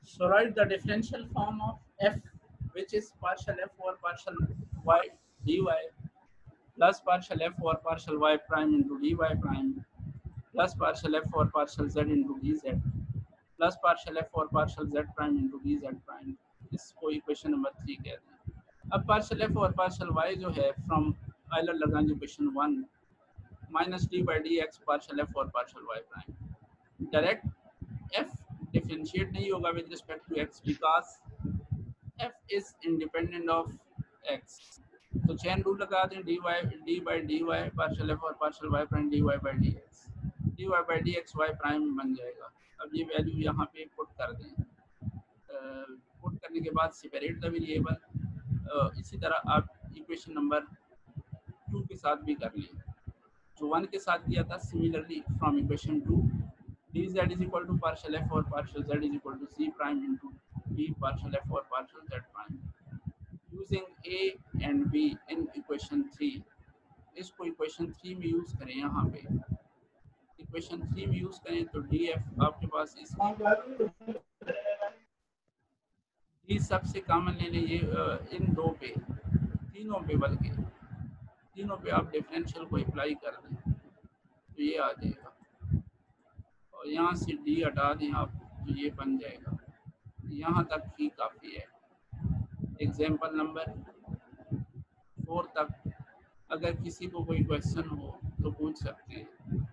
So write the differential form of f, which is partial f over partial y dy plus partial f over partial y prime into dy prime plus partial f over partial z into dz plus partial f over partial z prime into dz prime. इसको equation number 3 कहते हैं. अब partial F और partial Y जो है from Euler लगाएंगे equation 1 minus D by D X partial F और partial Y prime. Direct F differentiate नहीं होगा with respect to X because F is independent of X. तो चेन रूल लगा दें D by D Y partial F और partial Y prime D Y by D X. D Y by D X Y prime बन जाएगा. अब ये value यहाँ पे पुट कर दें. पुट करने के बाद सेपरेट द वेरिएबल. इसी तरह आप इक्वेशन नंबर 2 के साथ भी कर लें जो 1 के साथ किया था. Similarly from equation 2 dz is equal to partial f or partial z is equal to c prime into b partial f or partial z prime. Using a and b in equation 3. इसको equation 3 में use करें. यहाँ पे equation 3 में use करें तो df आपके पास इस डी सबसे कॉमन ले लीजिए इन दो पे तीनों पे, बल्कि तीनों पे आप डिफरेंशियल को अप्लाई कर दें तो ये आ जाएगा. और यहाँ से डी हटा दें आप तो ये बन जाएगा. यहाँ तक ही काफ़ी है. एग्जाम्पल नंबर 4 तक अगर किसी को कोई क्वेश्चन हो तो पूछ सकते हैं.